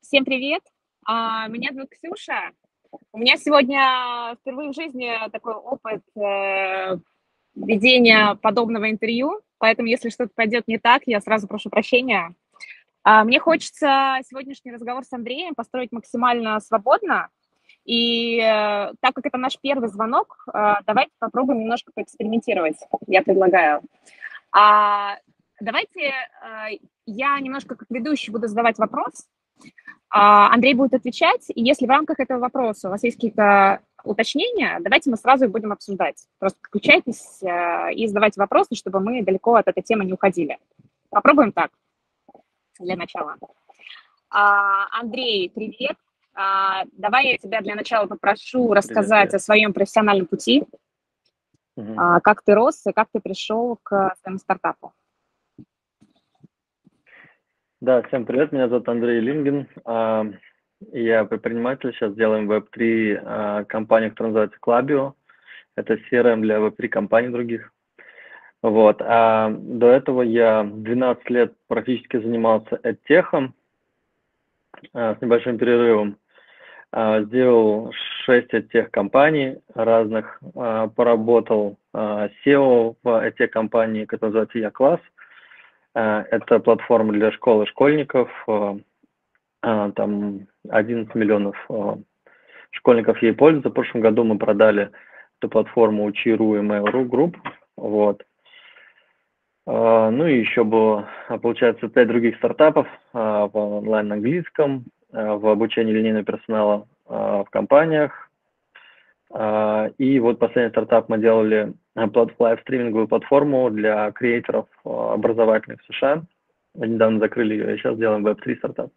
Всем привет! Меня зовут Ксюша. У меня сегодня впервые в жизни такой опыт ведения подобного интервью, поэтому если что-то пойдет не так, я сразу прошу прощения. Мне хочется сегодняшний разговор с Андреем построить максимально свободно, и так как это наш первый звонок, давайте попробуем немножко поэкспериментировать, я предлагаю. А, Давайте я немножко как ведущий буду задавать вопрос, Андрей будет отвечать, и если в рамках этого вопроса у вас есть какие-то уточнения, давайте мы сразу их будем обсуждать. Просто включайтесь и задавайте вопросы, чтобы мы далеко от этой темы не уходили. Попробуем так для начала. Андрей, привет. Давай я тебя для начала попрошу рассказать Привет. о своем профессиональном пути, как ты рос и как ты пришел к своему стартапу. Да, всем привет, меня зовут Андрей Лингин. Я предприниматель, сейчас делаем Web3 компанию, которая называется Clubio. Это CRM для Web3 компаний других. Вот. До этого я 12 лет практически занимался EdTech, с небольшим перерывом. Сделал 6 EdTech компаний разных, поработал SEO в EdTech компании, которая называется Я-класс. Это платформа для школ и школьников. Там 11 миллионов школьников ей пользуются. В прошлом году мы продали эту платформу Учи.ру и Mail.ru Group. Вот. Ну и еще было, получается, 5 других стартапов в онлайн-английском, в обучении линейного персонала в компаниях. И вот последний стартап мы делали лайв-стриминговую платформу для креаторов образовательных в США. Мы недавно закрыли ее, и сейчас делаем Web3 стартап.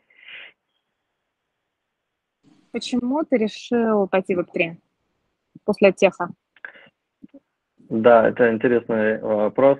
Почему ты решил пойти в Web3 после теха? Да, это интересный вопрос.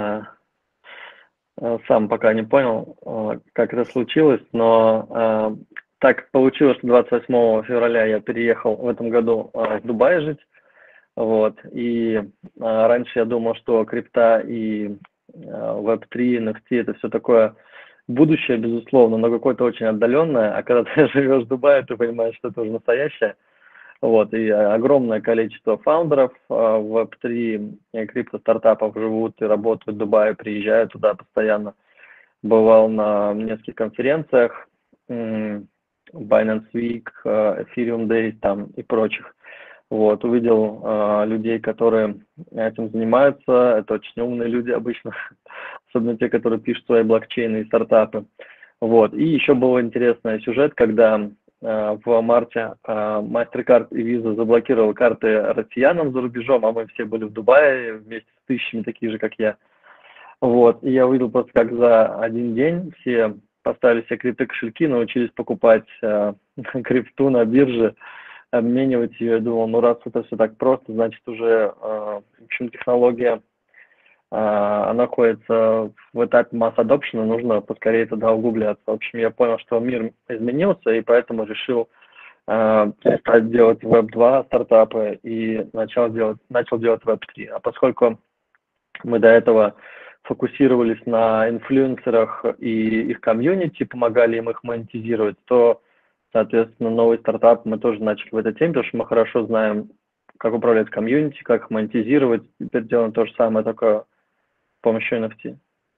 Сам пока не понял, как это случилось, но так получилось, что 28 февраля я переехал в этом году в Дубай жить. Вот. И раньше я думал, что крипта и Web3, NFT это все такое будущее, безусловно, но какое-то очень отдаленное. А когда ты живешь в Дубае, ты понимаешь, что это уже настоящее. Вот, и огромное количество фаундеров в Web3 крипто-стартапов живут и работают в Дубае, приезжают туда постоянно. Бывал на нескольких конференциях, Binance Week, Ethereum Days там и прочих. Вот, увидел людей, которые этим занимаются. Это очень умные люди обычно, особенно те, которые пишут свои блокчейны и стартапы. Вот, и еще был интересный сюжет, когда в марте MasterCard и Visa заблокировал карты россиянам за рубежом, а мы все были в Дубае вместе с тысячами таких же, как я. Вот, и я увидел просто, как за один день все поставили себе криптокошельки, научились покупать крипту на бирже, обменивать ее. Я думал, ну раз это все так просто, значит уже, в общем, технология находится в этапе масс adoption, нужно поскорее туда углубляться. В общем, я понял, что мир изменился, и поэтому решил перестать делать Web2 стартапы и начал делать Web3. А поскольку мы до этого фокусировались на инфлюенсерах и их комьюнити, помогали им их монетизировать, то, соответственно, новый стартап мы тоже начали в этой теме, потому что мы хорошо знаем, как управлять комьюнити, как их монетизировать. Теперь делаем то же самое, только с помощью NFT.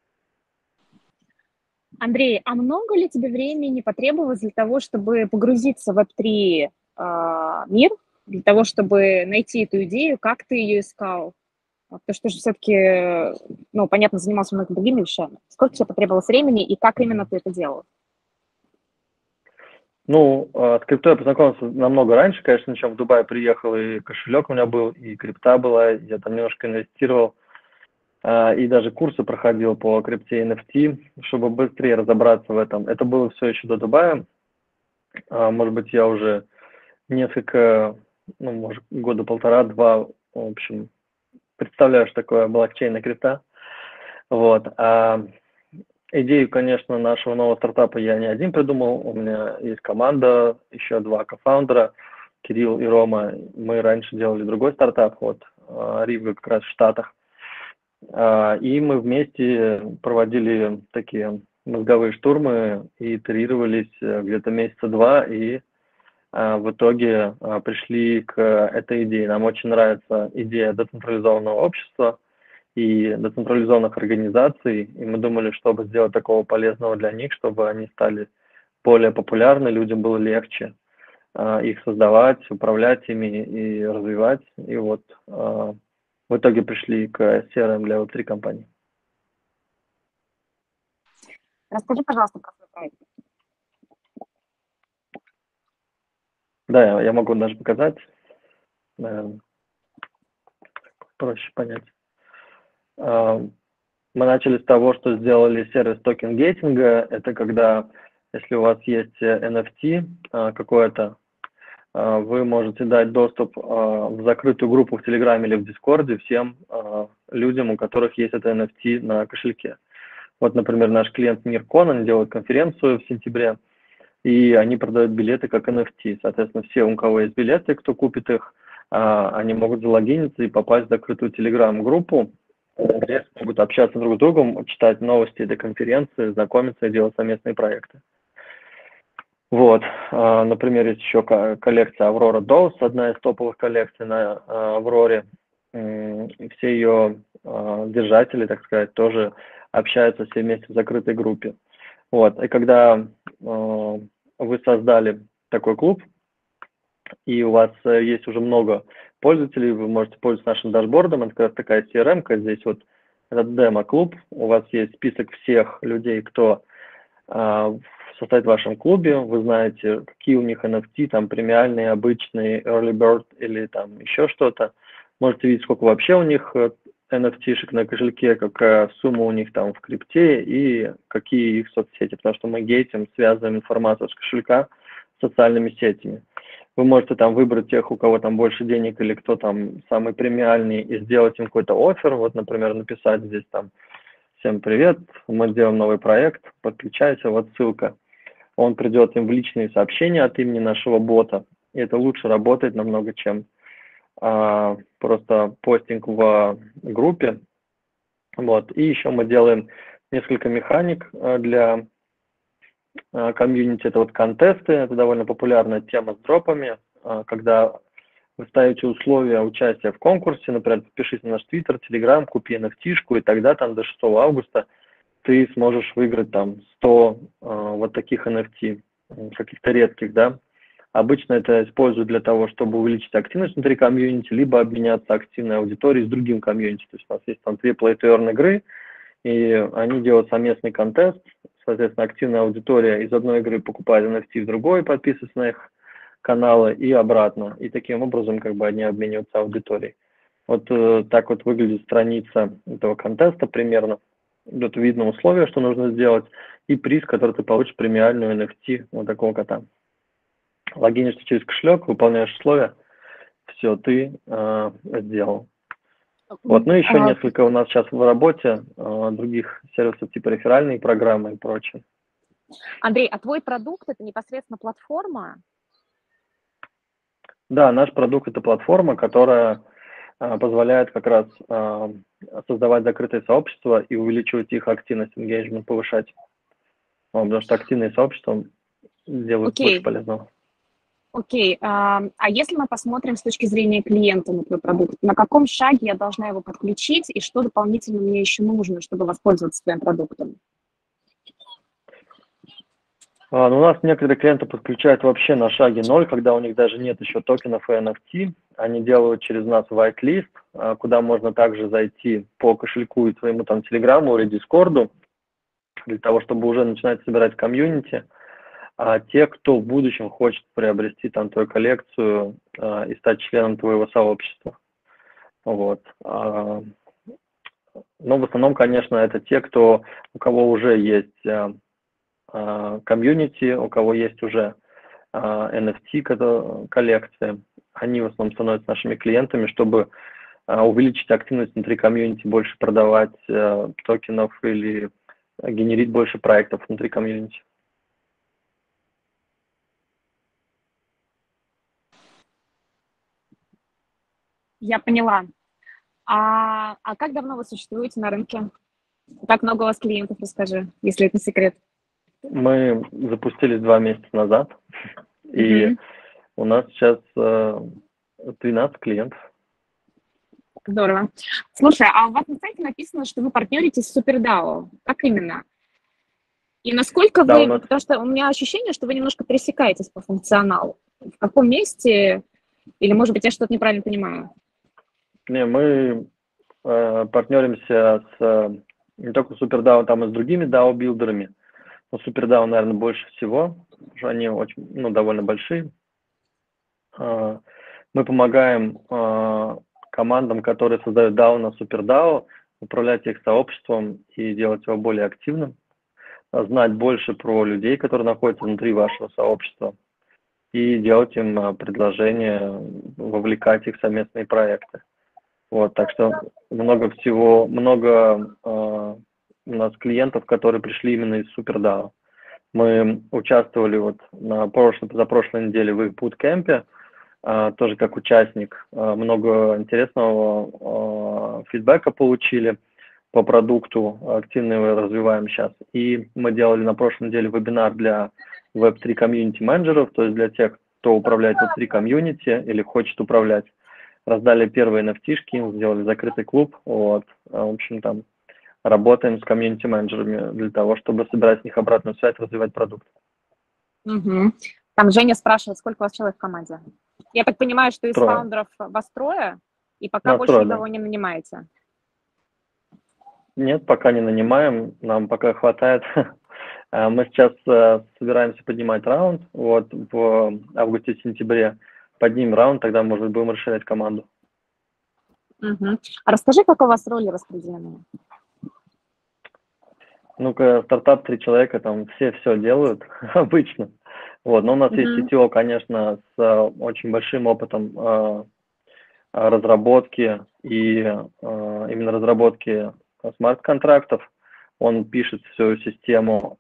Андрей, а много ли тебе времени потребовалось для того, чтобы погрузиться в Web3 мир, для того, чтобы найти эту идею, как ты ее искал? Потому что ты же все-таки, ну, понятно, занимался многими другими вещами. Сколько тебе потребовалось времени и как именно ты это делал? Ну, с криптой я познакомился намного раньше, конечно, чем в Дубай приехал, и кошелек у меня был, и крипта была, я там немножко инвестировал, и даже курсы проходил по крипте и NFT, чтобы быстрее разобраться в этом. Это было все еще до Дубая. Может быть, я уже несколько, ну, может, года полтора-два, в общем, представляю, что такое блокчейн и крипта. Вот. Идею, конечно, нашего нового стартапа я не один придумал. У меня есть команда, еще 2 кофаундера, Кирилл и Рома. Мы раньше делали другой стартап, вот, Ривга как раз в Штатах. И мы вместе проводили такие мозговые штурмы и итерировались где-то месяца два, и в итоге пришли к этой идее. Нам очень нравится идея децентрализованного общества и децентрализованных организаций, и мы думали, чтобы сделать такого полезного для них, чтобы они стали более популярны, людям было легче их создавать, управлять ими и развивать. И вот в итоге пришли к CRM для Web3 компаний. Расскажи, пожалуйста, про свой проект. Да, я могу даже показать, наверное, проще понять. Мы начали с того, что сделали сервис токен-гейтинга. Это когда, если у вас есть NFT какое-то, вы можете дать доступ в закрытую группу в Телеграме или в Дискорде всем людям, у которых есть это NFT на кошельке. Вот, например, наш клиент Миркон, они делают конференцию в сентябре, и они продают билеты как NFT. Соответственно, все, у кого есть билеты, кто купит их, они могут залогиниться и попасть в закрытую Телеграм-группу, где могут общаться друг с другом, читать новости этой конференции, знакомиться и делать совместные проекты. Вот, например, есть еще коллекция Aurora Dose, одна из топовых коллекций на Авроре. Все ее держатели, так сказать, тоже общаются все вместе в закрытой группе. Вот, и когда вы создали такой клуб, и у вас есть уже много пользователей, вы можете пользоваться нашим дашбордом, это как раз такая CRM-ка, здесь вот этот демо-клуб, у вас есть список всех людей, кто состоит в вашем клубе, вы знаете, какие у них NFT, там премиальные, обычные, early bird или там еще что-то. Можете видеть, сколько вообще у них NFT-шек на кошельке, какая сумма у них там в крипте и какие их соцсети, потому что мы гейтим, связываем информацию с кошелька с социальными сетями. Вы можете там выбрать тех, у кого там больше денег или кто там самый премиальный, и сделать им какой-то оффер, вот, например, написать здесь там: всем привет, мы делаем новый проект, подключайся, вот ссылка. Он придет им в личные сообщения от имени нашего бота, и это лучше работает намного, чем просто постинг в группе. Вот. И еще мы делаем несколько механик для комьюнити. Это вот контесты, это довольно популярная тема с дропами, когда вы ставите условия участия в конкурсе, например, подпишись на наш Twitter, Telegram, купи NFT-шку, и тогда там до 6 августа ты сможешь выиграть там 100 вот таких NFT, каких-то редких, да. Обычно это используют для того, чтобы увеличить активность внутри комьюнити, либо обменяться активной аудиторией с другим комьюнити. То есть у нас есть там 2 play-to-earn игры, и они делают совместный контест, соответственно, активная аудитория из одной игры покупает NFT в другой, подписывается на их каналы и обратно. И таким образом как бы они обмениваются аудиторией. Вот так вот выглядит страница этого контеста примерно. Тут видно условия, что нужно сделать, и приз, который ты получишь, премиальную NFT вот такого кота. Логинишься через кошелек, выполняешь условия, все, ты сделал. Вот, ну еще несколько у нас сейчас в работе других сервисов типа реферальные программы и прочее. Андрей, а твой продукт – это непосредственно платформа? Да, наш продукт – это платформа, которая позволяет как раз создавать закрытые сообщества и увеличивать их активность, engagement, повышать. Потому что активные сообщества делают больше полезного. Окей. А если мы посмотрим с точки зрения клиента на твой продукт, на каком шаге я должна его подключить и что дополнительно мне еще нужно, чтобы воспользоваться твоим продуктом? У нас некоторые клиенты подключают вообще на шаге 0, когда у них даже нет еще токенов и NFT. Они делают через нас whitelist, куда можно также зайти по кошельку и своему там Телеграму или Дискорду, для того, чтобы уже начинать собирать комьюнити. А те, кто в будущем хочет приобрести там твою коллекцию и стать членом твоего сообщества. Вот. Но в основном, конечно, это те, у кого уже есть комьюнити, у кого есть уже NFT коллекции, они в основном становятся нашими клиентами, чтобы увеличить активность внутри комьюнити, больше продавать токенов или генерить больше проектов внутри комьюнити. Я поняла. А как давно вы существуете на рынке? Как много у вас клиентов, расскажи, если это не секрет. Мы запустились 2 месяца назад, и Мгм. у нас сейчас 13 клиентов. Здорово. Слушай, а у вас на сайте написано, что вы партнеритесь с SuperDAO. Как именно? И насколько Да, у вы, нас потому что у меня ощущение, что вы немножко пересекаетесь по функционалу. В каком месте, или, может быть, я что-то неправильно понимаю? мы партнеримся не только с SuperDAO, там и с другими DAO-билдерами. Но SuperDAO, наверное, больше всего, потому что они очень, довольно большие. Мы помогаем командам, которые создают DAO на SuperDAO, управлять их сообществом и делать его более активным, знать больше про людей, которые находятся внутри вашего сообщества, и делать им предложения, вовлекать их в совместные проекты. Вот, так что много всего, у нас клиентов, которые пришли именно из SuperDAO. Мы участвовали вот на позапрошлой неделе в их буткемпе, тоже как участник. Много интересного фидбэка получили по продукту, активно его развиваем сейчас. И мы делали на прошлой неделе вебинар для Web3 комьюнити-менеджеров, то есть для тех, кто управляет Web3 комьюнити или хочет управлять. Раздали первые NFT-шки, сделали закрытый клуб. Вот. В общем, там работаем с комьюнити-менеджерами для того, чтобы собирать с них обратную связь, развивать продукт. Угу. Там Женя спрашивает, сколько у вас человек в команде? Я так понимаю, что из 3. фаундеров вас 3, и пока Нас больше 3, никого да. не нанимаете? Нет, пока не нанимаем, нам пока хватает. Мы сейчас собираемся поднимать раунд, вот в августе-сентябре поднимем раунд, тогда, может быть, будем расширять команду. Угу. А расскажи, как у вас роли распределены? Ну-ка, стартап 3 человека, там все делают обычно. Вот, но у нас есть CTO, конечно, с очень большим опытом разработки и именно разработки смарт-контрактов. Он пишет всю систему,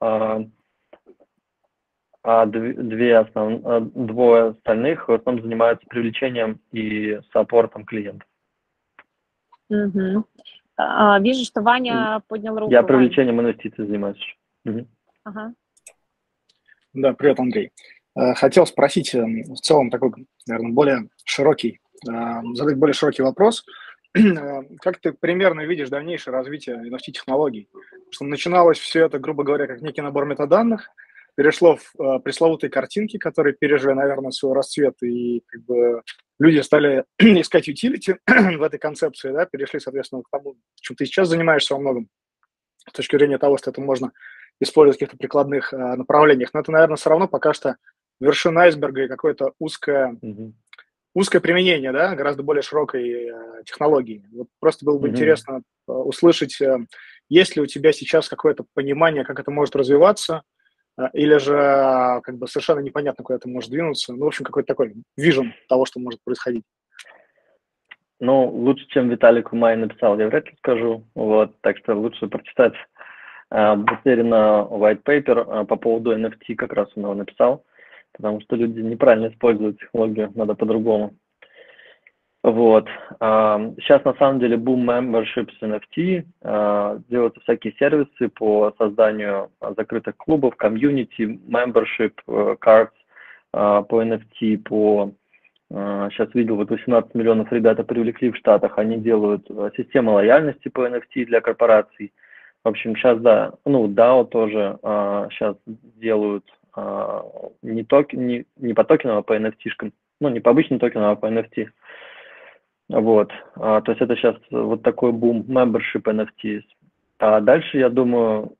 двое остальных в основном занимаются привлечением и саппортом клиентов. Угу. Вижу, что Ваня поднял руку. Я привлечением инвестиций занимаюсь. Угу. Ага. Да, привет, Андрей. Хотел спросить в целом такой, наверное, более широкий, задать более широкий вопрос. Как ты примерно видишь дальнейшее развитие NFT-технологий? Что начиналось все это, грубо говоря, как некий набор метаданных, перешло в пресловутые картинки, которые пережили, наверное, свой расцвет, и как бы люди стали искать utility в этой концепции, да, перешли, соответственно, к тому, чем ты сейчас занимаешься во многом, с точки зрения того, что это можно использовать в каких-то прикладных направлениях. Но это, наверное, все равно пока что вершина айсберга и какое-то узкое применение, да, гораздо более широкой технологии. Вот просто было бы интересно услышать, есть ли у тебя сейчас какое-то понимание, как это может развиваться, или же как бы совершенно непонятно, куда это может двинуться. Ну, в общем, какой-то такой вижен того, что может происходить. Ну, лучше, чем Виталик Умай написал, я вряд ли скажу. Вот, так что лучше прочитать Бутерина white paper по поводу NFT, как раз он его написал, потому что люди неправильно используют технологию, надо по-другому. Вот. Сейчас на самом деле boom memberships NFT, делаются всякие сервисы по созданию закрытых клубов, комьюнити, membership, cards по NFT, сейчас видел, вот 18 миллионов ребята привлекли в Штатах, они делают систему лояльности по NFT для корпораций. В общем, сейчас, да, DAO тоже сейчас делают не по токенам, а по NFT-шкам. Не по обычным токенам, а по NFT. Вот. То есть это сейчас вот такой бум membership NFT есть. А дальше, я думаю,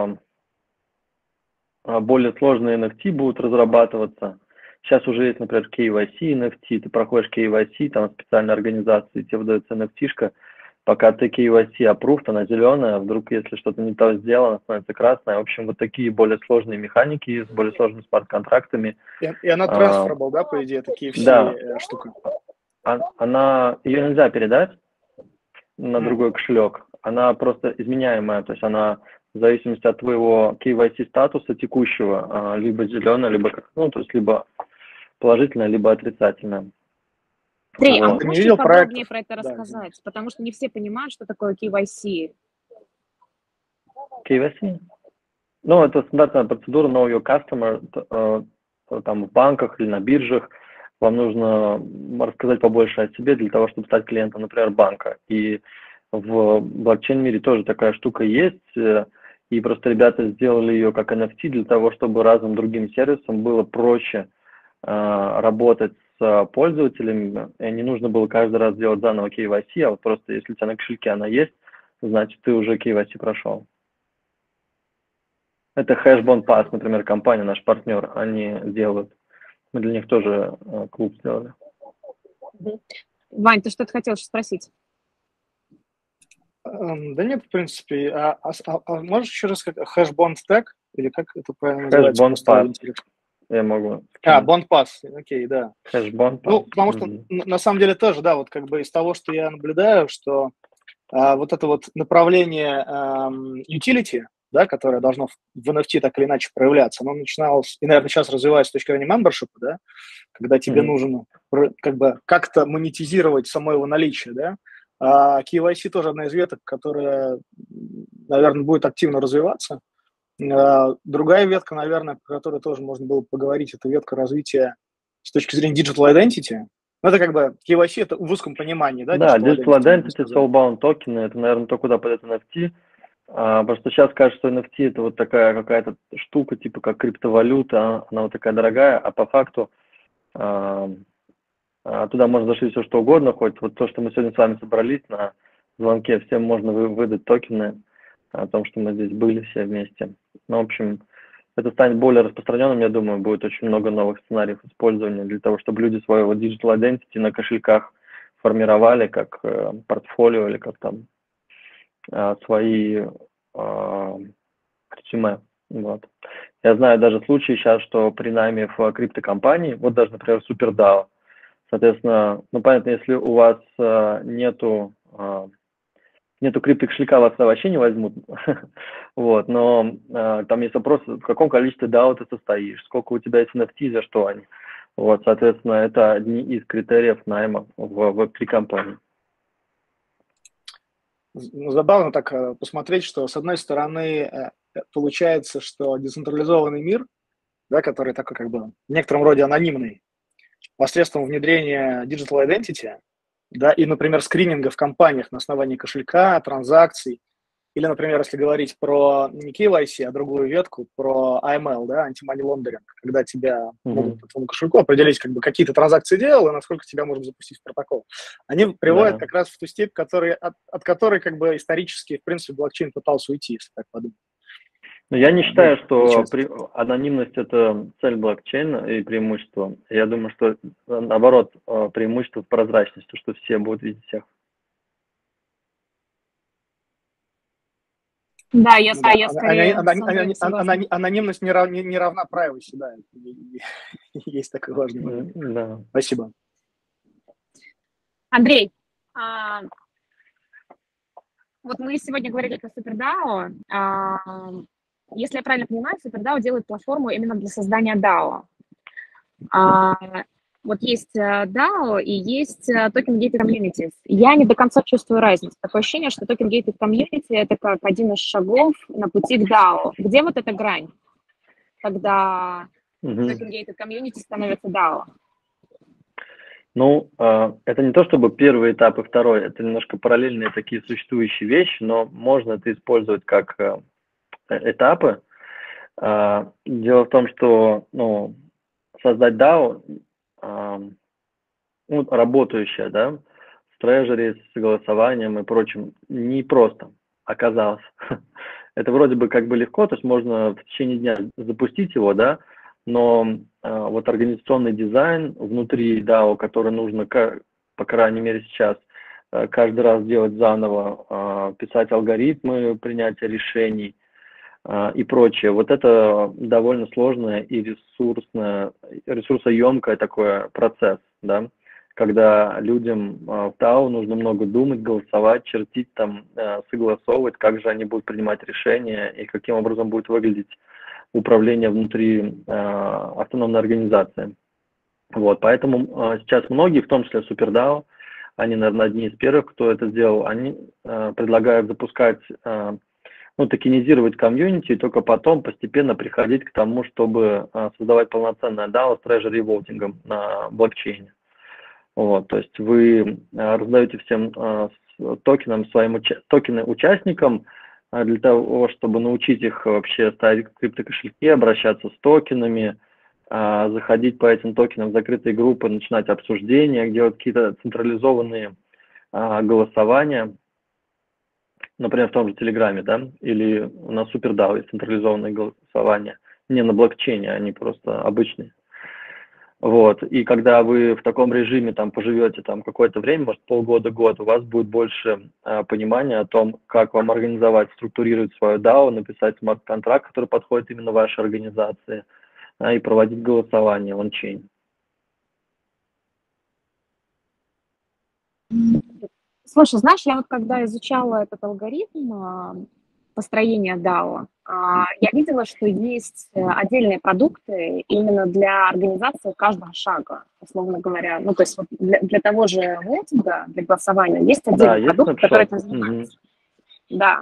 более сложные NFT будут разрабатываться. Сейчас уже есть, например, KYC NFT, ты проходишь KYC, там специальные организации, тебе выдается NFT-шка, пока ты KYC approved, она зеленая, а вдруг, если что-то не то сделано, становится красная. В общем, вот такие более сложные механики с более сложными смарт-контрактами. И она transferable, да, по идее, такие все да. штуки? Ее нельзя передать на другой кошелек, она просто изменяемая, то есть она в зависимости от твоего KYC статуса текущего, либо зеленая, либо то есть либо положительная, либо отрицательная. Андрей, а вы можете подробнее проектов? Про это рассказать? Да. Потому что не все понимают, что такое KYC. Да. Потому что не все понимают, что такое KYC. KYC? Ну, это стандартная процедура Know Your Customer, там в банках или на биржах. Вам нужно рассказать побольше о себе для того, чтобы стать клиентом, например, банка. И в блокчейн-мире тоже такая штука есть, и просто ребята сделали ее как NFT для того, чтобы разным другим сервисам было проще работать с пользователями, и не нужно было каждый раз делать заново KYC, а вот просто если у тебя на кошельке она есть, значит ты уже KYC прошел. Это Hashbond Pass, например, компания, наш партнер, они делают. Мы для них тоже клуб сделали. Вань, ты что-то хотел спросить? Да нет, в принципе. Можешь еще раз сказать, Hashbond Tag? Или как это правильно называется? Hashbond Pass. Я могу. Bond Pass, окей, да. Hashbond Pass. Ну, потому что на самом деле тоже, да, вот как бы из того, что я наблюдаю, что вот это вот направление utility, да, которое должно в NFT так или иначе проявляться, оно начиналось, и, наверное, сейчас развивается с точки зрения membership, да, когда тебе нужно как бы как-то монетизировать само его наличие, да. KYC тоже одна из веток, которая, наверное, будет активно развиваться. Другая ветка, наверное, про которую тоже можно было поговорить, это ветка развития с точки зрения digital identity. Ну, это как бы KYC, это в узком понимании, да? Да, digital identity, soulbound токены, это, наверное, то, куда под это NFT. Просто сейчас кажется, что NFT это вот такая какая-то штука, типа как криптовалюта, она вот такая дорогая, а по факту туда можно зашить все, что угодно, хоть вот то, что мы сегодня с вами собрались на звонке, всем можно выдать токены о том, что мы здесь были все вместе. Ну, в общем, это станет более распространенным, я думаю, будет очень много новых сценариев использования для того, чтобы люди своего digital identity на кошельках формировали как портфолио или как там свои резюме. Вот. Я знаю даже случаи сейчас, что при найме в криптокомпании, вот даже, например, SuperDAO, соответственно, ну, понятно, если у вас нету криптокошелька, вас вообще не возьмут, вот, но там есть вопрос, в каком количестве DAO ты состоишь, сколько у тебя есть NFT, за что они. Вот, соответственно, это одни из критериев найма в Web3 компании. Забавно так посмотреть, что, с одной стороны, получается, что децентрализованный мир, да, который такой как бы в некотором роде анонимный, посредством внедрения digital identity, да, и, например, скрининга в компаниях на основании кошелька, транзакций, или, например, если говорить про не KYC, а другую ветку, про AML, да, anti-money laundering, когда тебя могут по твоему кошельку определить, как бы, какие ты транзакции делал и насколько тебя можно запустить в протокол. Они приводят как раз в ту степь, от которой, как бы, исторически, в принципе, блокчейн пытался уйти, если так подумать. Но я не считаю, что анонимность – это цель блокчейна и преимущество. Я думаю, что, наоборот, преимущество в прозрачности, что все будут видеть всех. Да, я скорее... Анонимность не равна privacy, да. Есть такой важный момент. Да. Спасибо. Андрей, вот мы сегодня говорили про SuperDAO. Если я правильно понимаю, SuperDAO делает платформу именно для создания DAO. Вот есть DAO и есть Token Gated Communities. Я не до конца чувствую разницу. Такое ощущение, что Token Gated Community – это как один из шагов на пути к DAO. Где вот эта грань, когда Token Gated Community становится DAO? Ну, это не то чтобы первый этап и второй, это немножко параллельные такие существующие вещи, но можно это использовать как этапы. Дело в том, что создать DAO, работающее, да, с трежери, с согласованием и прочим, не просто оказалось. Это вроде бы как бы легко, то есть можно в течение дня запустить его, да, но вот организационный дизайн внутри DAO, который нужно, по крайней мере сейчас, каждый раз делать заново, писать алгоритмы принятия решений и прочее. Вот это довольно сложное и ресурсоемкое такой процесс, да, когда людям в DAO нужно много думать, голосовать, чертить, там, согласовывать, как же они будут принимать решения и каким образом будет выглядеть управление внутри автономной организации. Вот, поэтому сейчас многие, в том числе SuperDAO, они, наверное, одни из первых, кто это сделал, они предлагают запускать ну, токенизировать комьюнити, и только потом постепенно приходить к тому, чтобы создавать полноценное DAO с Treasury Voting на блокчейне. Вот, то есть вы раздаете всем токенам, токены участникам для того, чтобы научить их вообще ставить криптокошельки, обращаться с токенами, заходить по этим токенам в закрытые группы, начинать обсуждения, делать какие-то централизованные голосования, например, в том же Телеграме, да, или на SuperDAO есть централизованные голосования, не на блокчейне, они просто обычные. Вот, и когда вы в таком режиме там поживете там какое-то время, может полгода-год, у вас будет больше понимания о том, как вам организовать, структурировать свою DAO, написать смарт-контракт, который подходит именно вашей организации, и проводить голосование ончейн. Слушай, знаешь, я вот когда изучала этот алгоритм построения DAO, я видела, что есть отдельные продукты именно для организации каждого шага, условно говоря. Ну, то есть вот для того же вотинга, для голосования, есть отдельный продукт, который этим занимается. Да.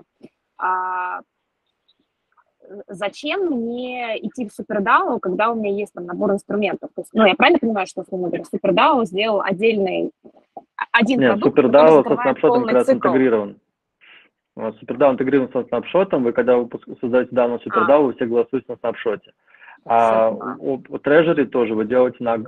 Зачем мне идти в SuperDAO, когда у меня есть там набор инструментов? То есть, ну, я правильно понимаю, что, условно говоря, SuperDAO сделал один продукт, который закрывает полный цикл? Интегрирован. SuperDAO интегрирован со снапшотом, вы когда вы создаете DAO на SuperDAO, вы все голосуете на снапшоте. А у Treasury тоже вы делаете на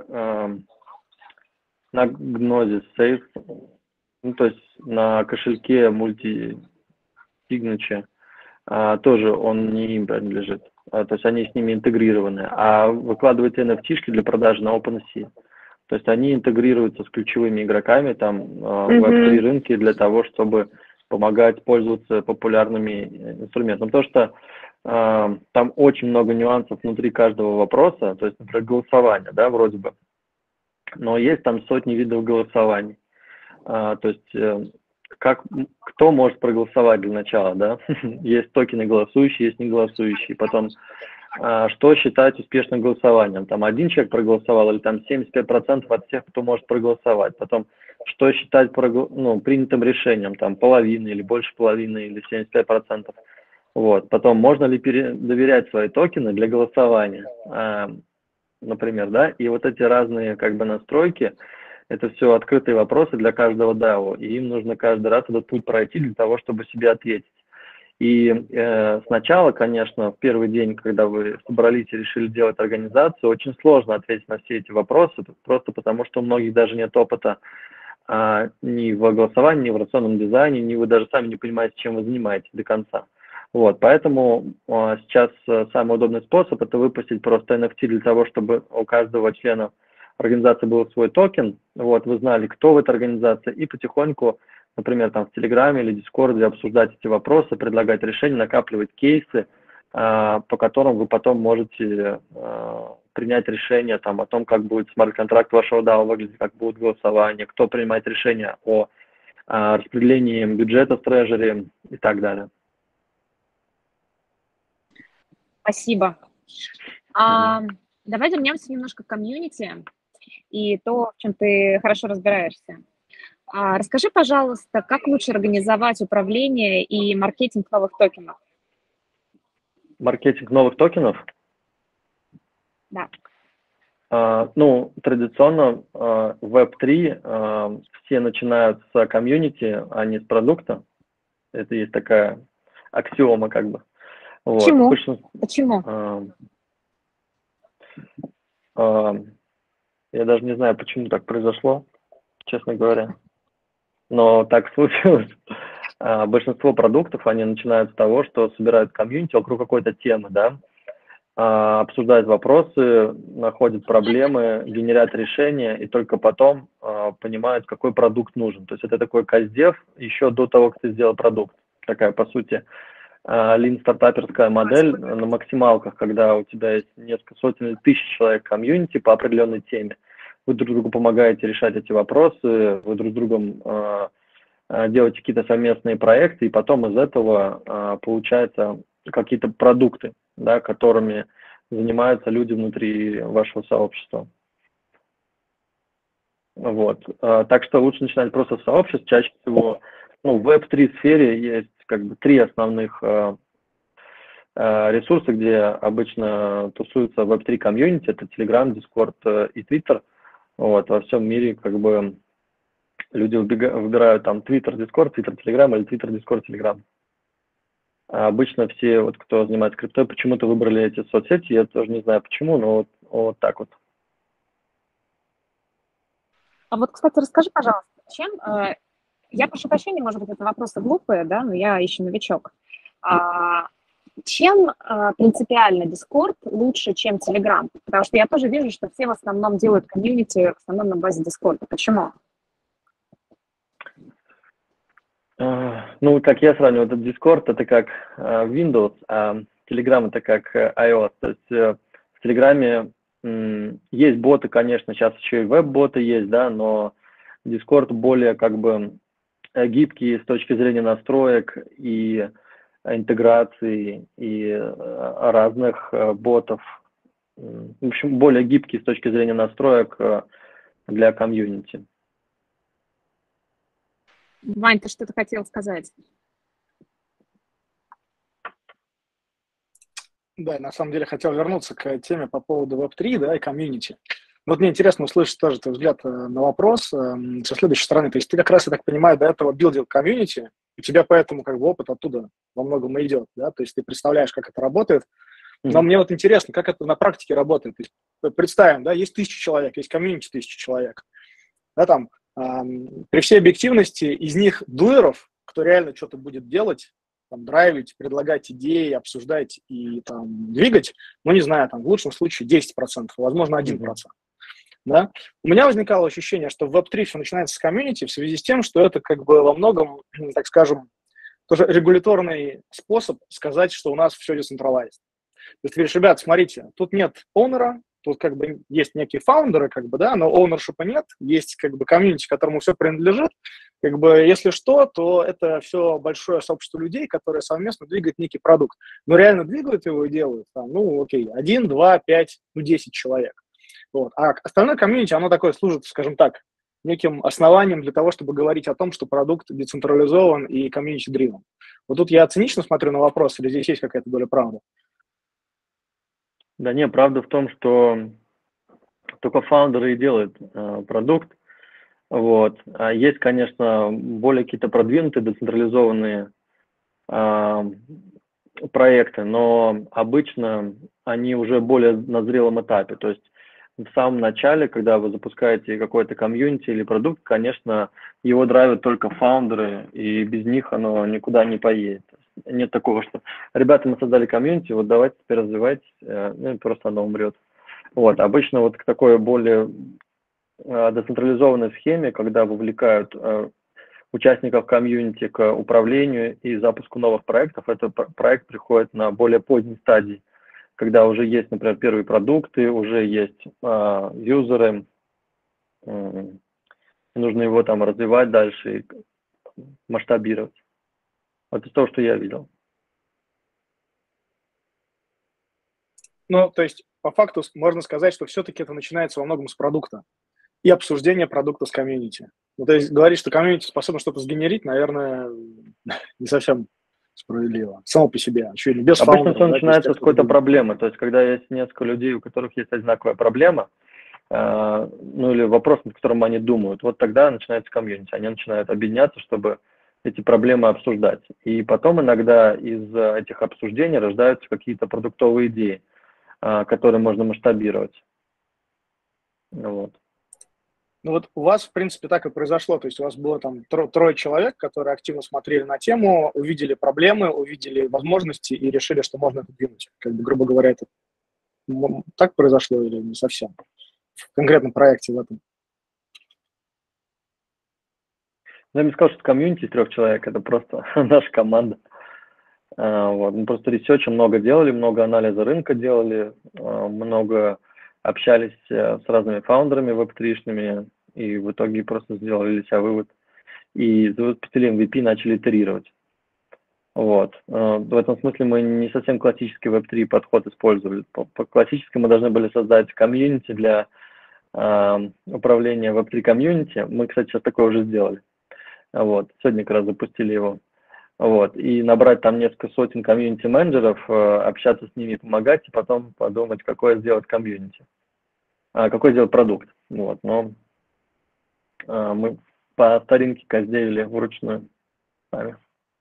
Gnosis Safe, ну, то есть на кошельке multi-signature, тоже он не им принадлежит. То есть они с ними интегрированы. А выкладываете NFT-шки для продажи на OpenSea. То есть они интегрируются с ключевыми игроками там в Web3 рынке для того, чтобы помогать пользоваться популярными инструментами. Потому что там очень много нюансов внутри каждого вопроса, то есть, например, голосование, да, вроде бы, но есть там сотни видов голосований. То есть, кто может проголосовать для начала, да? Есть токены голосующие, есть неголосующие. Потом, что считать успешным голосованием? Там один человек проголосовал или там 75% от всех, кто может проголосовать. Потом, что считать принятым решением? Там половина или больше половины или 75%. Вот. Потом, можно ли доверять свои токены для голосования, например, да? И вот эти разные как бы настройки, это все открытые вопросы для каждого DAO, и им нужно каждый раз этот путь пройти для того, чтобы себе ответить. И сначала, конечно, в первый день, когда вы собрались и решили делать организацию, очень сложно ответить на все эти вопросы, просто потому что у многих даже нет опыта ни в голосовании, ни в рационном дизайне, ни вы даже сами не понимаете, чем вы занимаетесь до конца. Вот, поэтому сейчас самый удобный способ – это выпустить просто NFT для того, чтобы у каждого члена организации был свой токен, вот, вы знали, кто в этой организации, и потихоньку, например, там в Телеграме или Дискорде обсуждать эти вопросы, предлагать решения, накапливать кейсы, по которым вы потом можете принять решение там, о том, как будет смарт-контракт вашего DAO выглядеть, как будет голосование, кто принимает решение о распределении бюджета в Treasury и так далее. Спасибо. Давай вернемся немножко к комьюнити и то, в чем ты хорошо разбираешься. Расскажи, пожалуйста, как лучше организовать управление и маркетинг новых токенов? Маркетинг новых токенов? Да. Ну, традиционно в Web3 все начинают с комьюнити, а не с продукта. Это есть такая аксиома как бы. Почему? Вот. Почему? Я даже не знаю, почему так произошло, честно говоря. Но так случилось. Большинство продуктов, они начинают с того, что собирают комьюнити вокруг какой-то темы, да, обсуждают вопросы, находят проблемы, генерят решения, и только потом понимают, какой продукт нужен. То есть это такой каздев еще до того, как ты сделал продукт. Такая, по сути, лин-стартаперская модель на максималках, когда у тебя есть несколько сотен или тысяч человек комьюнити по определенной теме. Вы друг другу помогаете решать эти вопросы, вы друг с другом делаете какие-то совместные проекты, и потом из этого получаются какие-то продукты, да, которыми занимаются люди внутри вашего сообщества. Вот. Так что лучше начинать просто с сообществ. Чаще всего в Web3 сфере есть как бы три основных ресурсы, где обычно тусуются Web3 комьюнити, это Telegram, Discord и Twitter. Вот, во всем мире как бы люди выбирают там Twitter, Discord, Twitter, Telegram или Twitter, Discord, Telegram. А обычно все, вот, кто занимается криптой, почему-то выбрали эти соцсети, я тоже не знаю почему, но вот так вот. А вот, кстати, расскажи, пожалуйста, чем, я прошу прощения, может быть, это вопросы глупые, да, но я еще новичок. Чем принципиально Discord лучше, чем Telegram? Потому что я тоже вижу, что все в основном делают комьюнити, в основном на базе Discord. Почему? Ну, как я сравниваю, этот Discord это как Windows, а Telegram это как iOS. То есть в Telegram есть боты, конечно, сейчас еще и веб-боты есть, да, но Discord более как бы гибкий с точки зрения настроек и интеграции и разных ботов. В общем, более гибкий с точки зрения настроек для комьюнити. Вань, ты что-то хотел сказать? Да, на самом деле хотел вернуться к теме по поводу Web3, да, и комьюнити. Вот мне интересно услышать тоже твой взгляд на вопрос со следующей стороны. То есть ты как раз, я так понимаю, до этого билдил комьюнити, у тебя поэтому как бы опыт оттуда во многом и идет, да, то есть ты представляешь, как это работает. Но мне вот интересно, как это на практике работает. То есть, представим, да, есть 1000 человек, есть комьюнити 1000 человек, да, там, при всей объективности из них дуэров, кто реально что-то будет делать, там, драйвить, предлагать идеи, обсуждать и там, двигать, ну, не знаю, там, в лучшем случае 10%, возможно, 1%. Да? У меня возникало ощущение, что в Web3 все начинается с комьюнити в связи с тем, что это как бы во многом, так скажем, тоже регуляторный способ сказать, что у нас все decentralized. То есть ты говоришь, ребят, смотрите, тут нет оунера, тут как бы есть некие фаундеры, как бы, да, но оунершипа нет, есть как бы комьюнити, которому все принадлежит, как бы, если что, то это все большое сообщество людей, которые совместно двигают некий продукт. Но реально двигают его и делают, там, ну, окей, 1, 2, 5, ну, 10 человек. Вот. А остальное комьюнити, оно такое служит, скажем так, неким основанием для того, чтобы говорить о том, что продукт децентрализован и комьюнити-дривен. Вот тут я цинично смотрю на вопрос, или здесь есть какая-то доля правды? Да не, правда в том, что только фаундеры и делают продукт. Вот. А есть, конечно, более какие-то продвинутые, децентрализованные проекты, но обычно они уже более на зрелом этапе. То есть в самом начале, когда вы запускаете какой-то комьюнити или продукт, конечно, его драйвят только фаундеры, и без них оно никуда не поедет. Нет такого, что ребята, мы создали комьюнити, вот давайте теперь развивайтесь, ну и просто оно умрет. Вот, обычно вот к такой более децентрализованной схеме, когда вовлекают участников комьюнити к управлению и запуску новых проектов, этот проект приходит на более поздней стадии, когда уже есть, например, первые продукты, уже есть юзеры, нужно его там развивать дальше и масштабировать. Вот это то, что я видел. Ну, то есть, по факту можно сказать, что все-таки это начинается во многом с продукта и обсуждения продукта с комьюнити. Ну, то есть, говорить, что комьюнити способно что-то сгенерить, наверное, не совсем справедливо. Само по себе. Еще или без обычно все да, начинается с какой-то проблемы. То есть, когда есть несколько людей, у которых есть одинаковая проблема, ну или вопрос, над которым они думают, вот тогда начинается комьюнити. Они начинают объединяться, чтобы эти проблемы обсуждать. И потом иногда из этих обсуждений рождаются какие-то продуктовые идеи, которые можно масштабировать. Вот. Ну вот у вас, в принципе, так и произошло. То есть у вас было там трое человек, которые активно смотрели на тему, увидели проблемы, увидели возможности и решили, что можно это двинуть. Как бы, грубо говоря, это так произошло или не совсем? В конкретном проекте в этом. Я бы сказал, что комьюнити из 3 человек – это просто наша команда. Вот. Мы просто ресерча много делали, много анализа рынка делали, много общались с разными фаундерами веб-3-шными, и в итоге просто сделали для себя вывод. И запустили MVP, начали итерировать. Вот. В этом смысле мы не совсем классический веб-3 подход использовали. По классически мы должны были создать комьюнити для управления веб-3 комьюнити. Мы, кстати, сейчас такое уже сделали. Вот. Сегодня как раз запустили его. Вот, и набрать там несколько сотен комьюнити-менеджеров, общаться с ними, помогать, и потом подумать, какое сделать комьюнити, какой сделать продукт. Вот, но мы по старинке козделили вручную сами.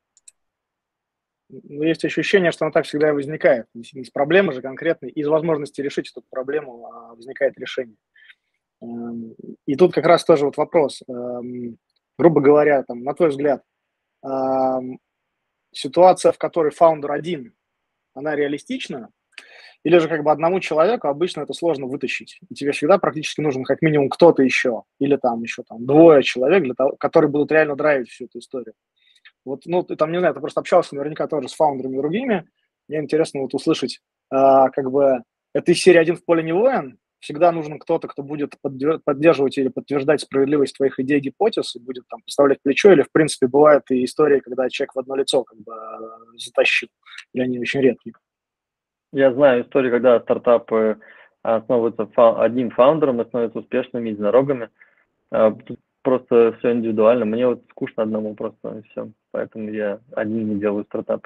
Но есть ощущение, что оно так всегда и возникает. Из проблемы же конкретной, из возможности решить эту проблему возникает решение. И тут как раз тоже вот вопрос. Грубо говоря, там, на твой взгляд, ситуация, в которой фаундер один, она реалистична? Или же как бы одному человеку обычно это сложно вытащить? И тебе всегда практически нужен как минимум кто-то еще, или там еще там двое человек, для того, которые будут реально драйвить всю эту историю. Вот, ну, ты там, не знаю, ты просто общался наверняка тоже с фаундерами другими. Мне интересно вот услышать, как бы, это из серии «Один в поле не воин». Всегда нужен кто-то, кто будет поддерживать или подтверждать справедливость твоих идей, гипотез, и будет там поставлять плечо, или, в принципе, бывают и истории, когда человек в одно лицо как бы затащил, или они очень редкие. Я знаю истории, когда стартапы основываются одним фаундером и становятся успешными единорогами. Тут просто все индивидуально. Мне вот скучно одному просто, и все. Поэтому я один не делаю стартап.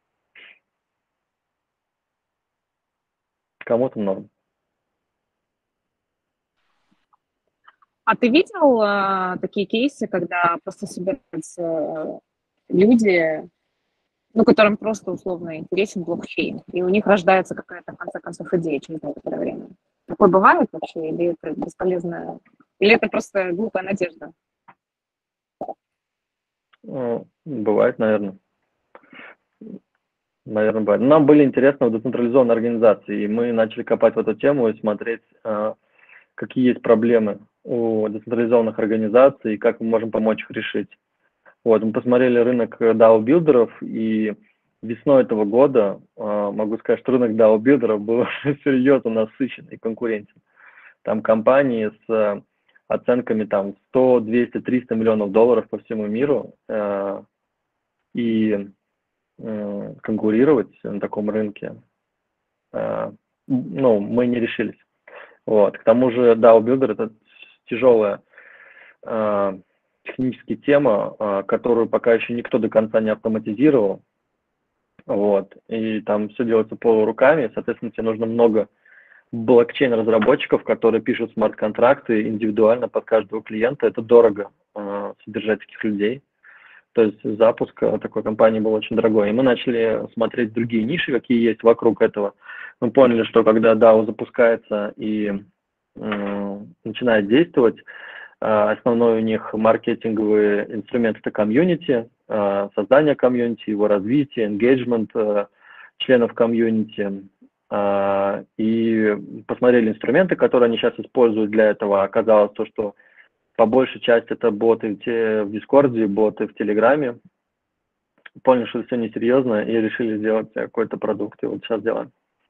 Кому-то норм. А ты видел такие кейсы, когда просто собираются люди, ну, которым просто условно интересен блокчейн, и у них рождается какая-то, в конце концов, идея через некоторое время? Такое бывает вообще? Или это бесполезно? Или это просто глупая надежда? Бывает, наверное. Наверное, бывает. Нам были интересны децентрализованные организации, и мы начали копать в эту тему и смотреть, какие есть проблемы у децентрализованных организаций и как мы можем помочь их решить. Вот, мы посмотрели рынок DAO-билдеров, и весной этого года могу сказать, что рынок DAO-билдеров был серьезно насыщен и конкурентен. Там компании с оценками там 100, 200, 300 миллионов долларов по всему миру, и конкурировать на таком рынке, ну, мы не решились. Вот. К тому же DAO Builder это тяжелая техническая тема, которую пока еще никто до конца не автоматизировал. Вот. И там все делается полуруками, соответственно, тебе нужно много блокчейн-разработчиков, которые пишут смарт-контракты индивидуально под каждого клиента. Это дорого содержать таких людей. То есть запуск такой компании был очень дорогой. И мы начали смотреть другие ниши, какие есть вокруг этого. Мы поняли, что когда DAO запускается и начинает действовать, основной у них маркетинговый инструмент – это комьюнити, создание комьюнити, его развитие, engagement членов комьюнити. И посмотрели инструменты, которые они сейчас используют для этого. Оказалось то, что по большей части это боты в Дискорде, боты в Телеграме. Поняли, что все несерьезно, и решили сделать какой-то продукт. И вот сейчас делаем.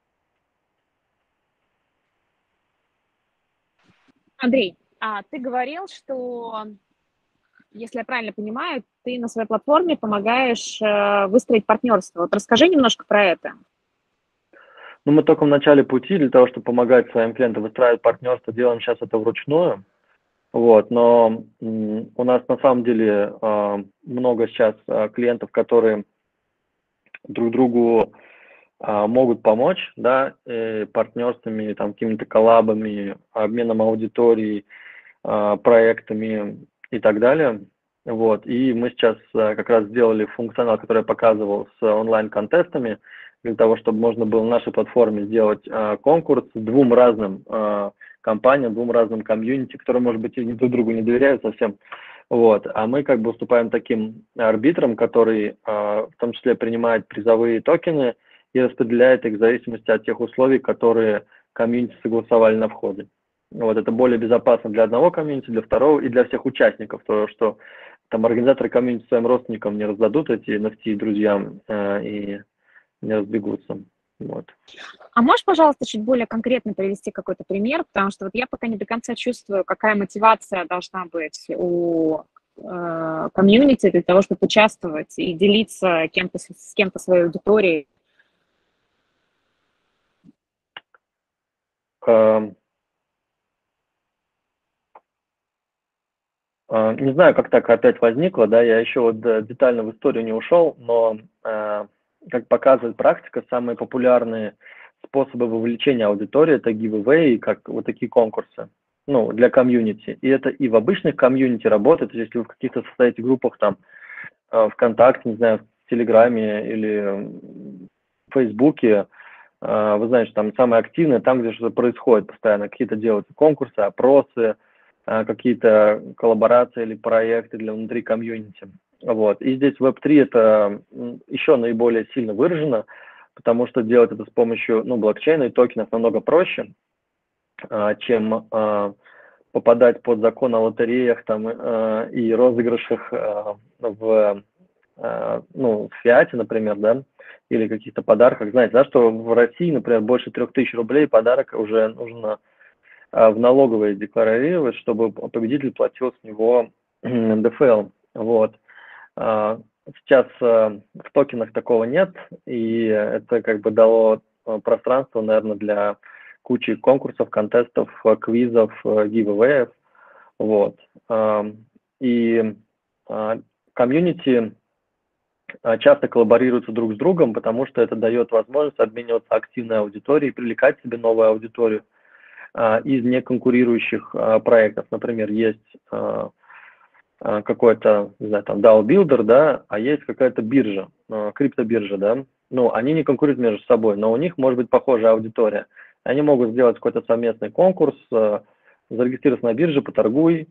Андрей, ты говорил, что, если я правильно понимаю, ты на своей платформе помогаешь выстроить партнерство. Вот расскажи немножко про это. Ну, мы только в начале пути для того, чтобы помогать своим клиентам выстраивать партнерство, делаем сейчас это вручную. Вот, но у нас на самом деле много сейчас клиентов, которые друг другу могут помочь, да, партнерствами, там, какими-то коллабами, обменом аудиторией, проектами и так далее. Вот, и мы сейчас как раз сделали функционал, который я показывал с онлайн-контестами, для того, чтобы можно было на нашей платформе сделать конкурс двум разным компаниям, двум разным комьюнити, которые, может быть, и друг другу не доверяют совсем. Вот, а мы как бы выступаем таким арбитром, который в том числе принимает призовые токены и распределяет их в зависимости от тех условий, которые комьюнити согласовали на входе. Вот, это более безопасно для одного комьюнити, для второго и для всех участников, то, что там организаторы комьюнити своим родственникам не раздадут эти NFT друзьям и не разбегутся. Вот. А можешь, пожалуйста, чуть более конкретно привести какой-то пример, потому что вот я пока не до конца чувствую, какая мотивация должна быть у комьюнити для того, чтобы участвовать и делиться с кем-то своей аудиторией. Не знаю, как так опять возникло, да, я еще вот детально в историю не ушел, но, как показывает практика, самые популярные способы вовлечения аудитории – это giveaway, как вот такие конкурсы, ну, для комьюнити. И это и в обычных комьюнити работает, то есть если вы в каких-то состоите группах, там, ВКонтакте, не знаю, в Телеграме или в Фейсбуке, вы знаете, там самое активное, там, где что-то происходит постоянно, какие-то делаются конкурсы, опросы, какие-то коллаборации или проекты для внутри комьюнити. Вот. И здесь Web3 это еще наиболее сильно выражено, потому что делать это с помощью блокчейна и токенов намного проще, чем попадать под закон о лотереях там, и розыгрышах в фиате, например, да, или каких-то подарках. Знаете, да, что в России, например, больше 3000 рублей подарок уже нужно в налоговые декларировать, чтобы победитель платил с него НДФЛ. Вот. Сейчас в токенах такого нет, и это как бы дало пространство, наверное, для кучи конкурсов, контестов, квизов, гивэвэев. Вот. И комьюнити часто коллаборируются друг с другом, потому что это дает возможность обмениваться активной аудиторией, привлекать себе новую аудиторию из неконкурирующих проектов. Например, есть какой-то, не знаю, там DAO Builder, да, а есть какая-то биржа, криптобиржа, да. Ну, они не конкурируют между собой, но у них может быть похожая аудитория. Они могут сделать какой-то совместный конкурс, зарегистрироваться на бирже, поторгуй,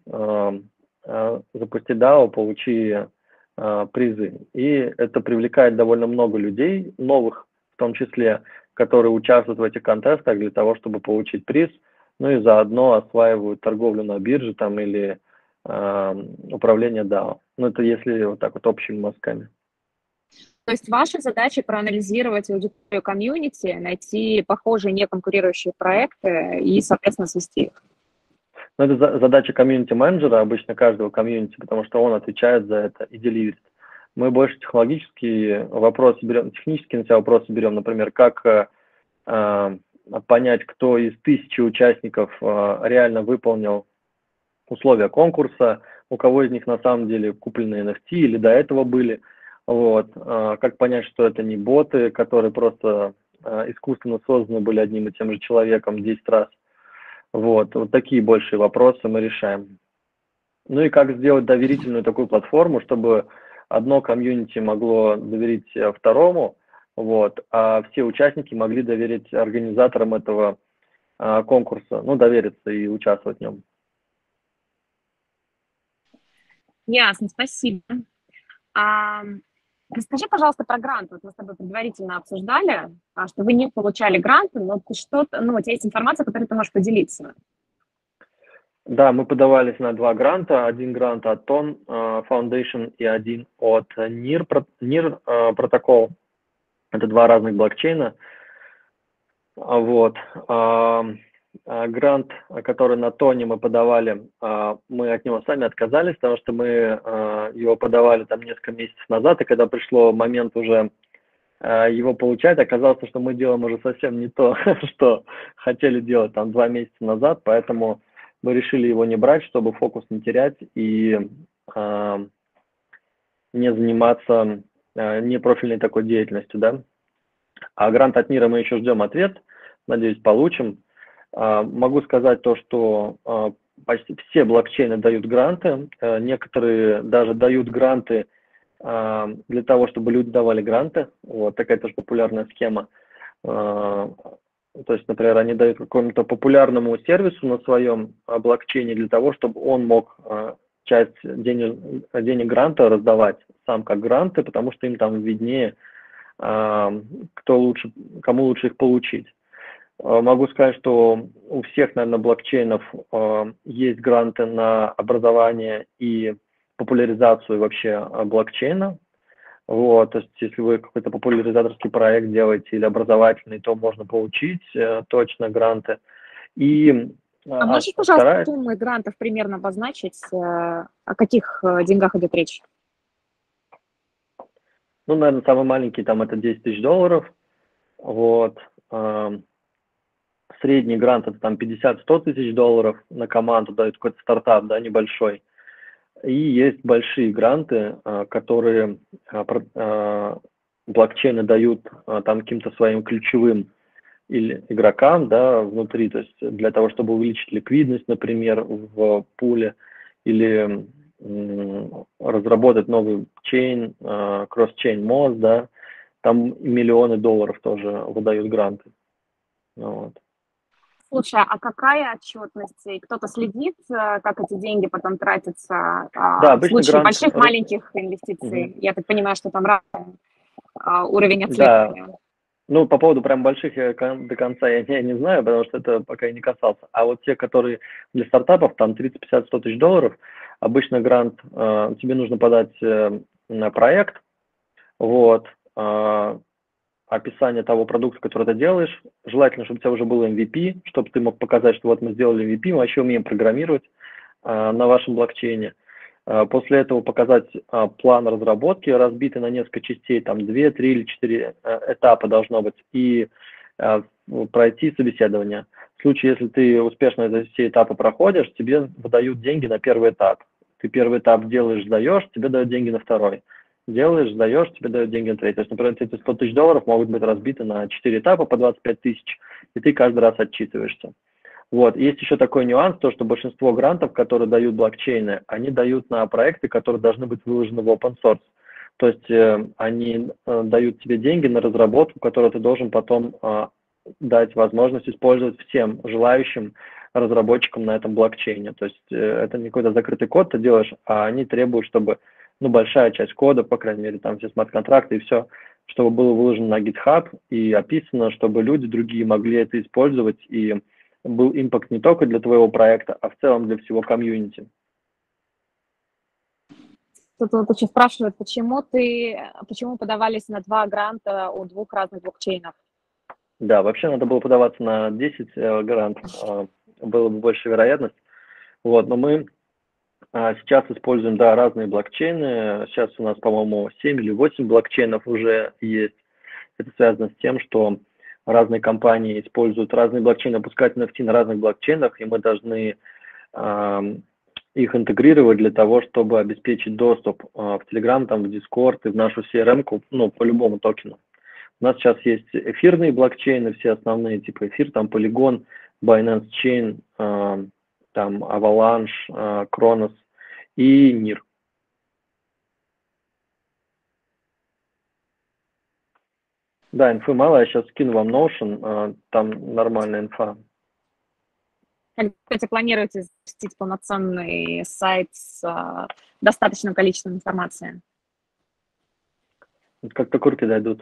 запусти DAO, получи призы. И это привлекает довольно много людей, новых в том числе, которые участвуют в этих контестах для того, чтобы получить приз, ну и заодно осваивают торговлю на бирже там или управление DAO. Ну, это если вот так вот общими мазками. То есть ваша задача проанализировать аудиторию комьюнити, найти похожие неконкурирующие проекты и, соответственно, свести их. Ну, это задача комьюнити-менеджера, обычно каждого комьюнити, потому что он отвечает за это и деливерит. Мы больше технологические вопросы берем, технические на себя вопросы берем, например, как понять, кто из 1000 участников реально выполнил условия конкурса, у кого из них на самом деле купленные NFT или до этого были. Вот. Как понять, что это не боты, которые просто искусственно созданы были одним и тем же человеком 10 раз. Вот такие большие вопросы мы решаем. Ну и как сделать доверительную такую платформу, чтобы одно комьюнити могло доверить второму, вот, а все участники могли доверить организаторам этого конкурса, довериться и участвовать в нем. Ясно, спасибо. Расскажи, пожалуйста, про грант. Вот мы с тобой предварительно обсуждали, что вы не получали гранты, но что-то, у тебя есть информация, которой ты можешь поделиться. Да, мы подавались на 2 гранта. Один грант от TON Foundation и один от NIR протокол. Это 2 разных блокчейна. Вот. Грант, который на Тоне мы подавали, мы от него сами отказались, потому что мы его подавали там несколько месяцев назад, и когда пришло момент уже его получать, оказалось, что мы делаем уже совсем не то, что хотели делать там 2 месяца назад, поэтому мы решили его не брать, чтобы фокус не терять и не заниматься непрофильной такой деятельностью, да. А грант от НИРа мы еще ждем ответ, надеюсь, получим. Могу сказать то, что почти все блокчейны дают гранты, некоторые даже дают гранты для того, чтобы люди давали гранты. Вот такая тоже популярная схема. То есть, например, они дают какому-то популярному сервису на своем блокчейне для того, чтобы он мог часть денег гранта раздавать сам как гранты, потому что им там виднее, кому лучше их получить. Могу сказать, что у всех, наверное, блокчейнов есть гранты на образование и популяризацию вообще блокчейна. Вот, то есть если вы какой-то популяризаторский проект делаете или образовательный, то можно получить точно гранты. И можешь, пожалуйста, суммы грантов примерно обозначить, о каких деньгах идет речь? Наверное, самый маленький там это $10 000. Вот. Средний грант это там $50-100 тысяч на команду, дает какой-то стартап, да, небольшой. И есть большие гранты, которые блокчейны дают там каким-то своим ключевым или игрокам, да, внутри, то есть для того, чтобы увеличить ликвидность, например, в пуле, или разработать новый чейн, кросс-чейн мост, да, там миллионы долларов тоже выдают гранты. Вот. Слушай, а какая отчетность? И кто-то следит, как эти деньги потом тратятся Да, в обычно случае грант... больших, маленьких инвестиций? Мгм. Я так понимаю, что там разный уровень Да, отслеживания. ну, по поводу прям больших я до конца я не знаю, потому что это пока и не касался. А вот те, которые для стартапов, там 30, 50, 100 тысяч долларов, обычно грант, тебе нужно подать на проект, вот, описание того продукта, который ты делаешь. Желательно, чтобы у тебя уже был MVP, чтобы ты мог показать, что вот мы сделали MVP, мы вообще умеем программировать на вашем блокчейне. После этого показать план разработки, разбитый на несколько частей, там 2, 3 или 4 этапа должно быть, и пройти собеседование. В случае, если ты успешно эти все этапы проходишь, тебе выдают деньги на первый этап. Ты первый этап делаешь, сдаешь, тебе дают деньги на второй. Делаешь, сдаешь, тебе дают деньги на третий. То есть, например, эти 100 тысяч долларов могут быть разбиты на 4 этапа по 25 тысяч, и ты каждый раз отчитываешься. Вот. Есть еще такой нюанс, то, что большинство грантов, которые дают блокчейны, они дают на проекты, которые должны быть выложены в open source. То есть они дают тебе деньги на разработку, которую ты должен потом дать возможность использовать всем желающим разработчикам на этом блокчейне. То есть это не какой-то закрытый код ты делаешь, а они требуют, чтобы большая часть кода, по крайней мере, там все смарт-контракты и все, чтобы было выложено на GitHub и описано, чтобы люди другие могли это использовать, и был импакт не только для твоего проекта, а в целом для всего комьюнити. Кто-то вот очень спрашивает, почему подавались на 2 гранта у 2 разных блокчейнов? Да, вообще надо было подаваться на 10 грантов, было бы больше вероятность. Вот, но мы сейчас используем, да, разные блокчейны. Сейчас у нас, по-моему, 7 или 8 блокчейнов уже есть. Это связано с тем, что разные компании используют разные блокчейны, пускать NFT на разных блокчейнах, и мы должны их интегрировать для того, чтобы обеспечить доступ в Telegram, там, в Discord и в нашу CRM-ку, по любому токену. У нас сейчас есть эфирные блокчейны, все основные, типа эфир, там Polygon, Binance Chain, там Avalanche, Kronos и NIR. Да, инфы мало, я сейчас скину вам Notion, там нормальная инфа. Кстати, планируете запустить полноценный сайт с достаточным количеством информации? Как только руки дойдут.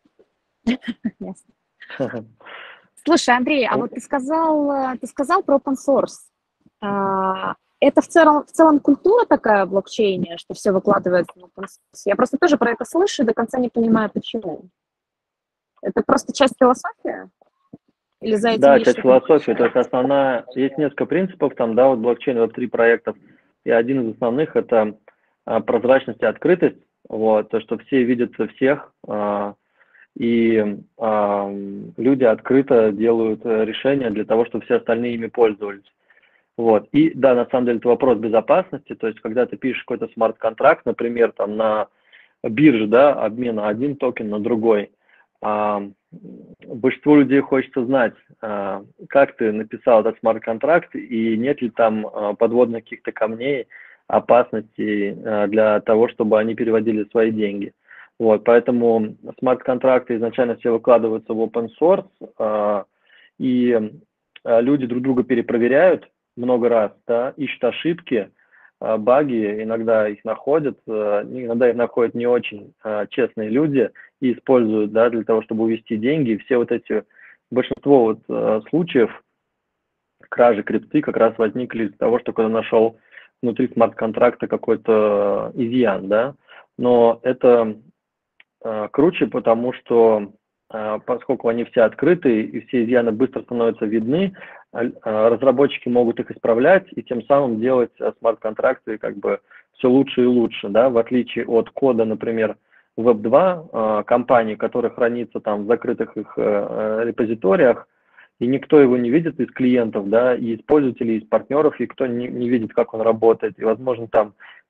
Ясно. Слушай, Андрей, а вот ты сказал про open source. Это в целом культура такая в блокчейне, что все выкладывается в open source? Я просто тоже про это слышу и до конца не понимаю, почему. Это просто часть философии? Или за этим Да, есть часть что-то философии, большее? то есть основная, есть несколько принципов, там, да, вот блокчейн, Web3 проектов, и один из основных это прозрачность и открытость, вот, то, что все видят всех, и люди открыто делают решения для того, чтобы все остальные ими пользовались. Вот. И да, на самом деле это вопрос безопасности, то есть когда ты пишешь какой-то смарт-контракт, например, там на бирже, да, обмена один токен на другой, большинству людей хочется знать, как ты написал этот смарт-контракт и нет ли там подводных каких-то камней, опасностей для того, чтобы они переводили свои деньги. Вот, поэтому смарт-контракты изначально все выкладываются в open source, и люди друг друга перепроверяют много раз, да, ищут ошибки, баги, иногда их находят, иногда их находят не очень честные люди и используют, да, для того, чтобы увести деньги. И все вот эти, большинство вот случаев кражи крипты как раз возникли из-за того, что когда нашел внутри смарт-контракта какой-то изъян, да, но это круче, потому что поскольку они все открыты и все изъяны быстро становятся видны, разработчики могут их исправлять и тем самым делать смарт-контракты как бы все лучше и лучше, да, в отличие от кода, например, Web2 компаний, который хранится там в закрытых их репозиториях, и никто его не видит из клиентов, да, и из пользователей, из партнеров, и кто не видит, как он работает, и, возможно, там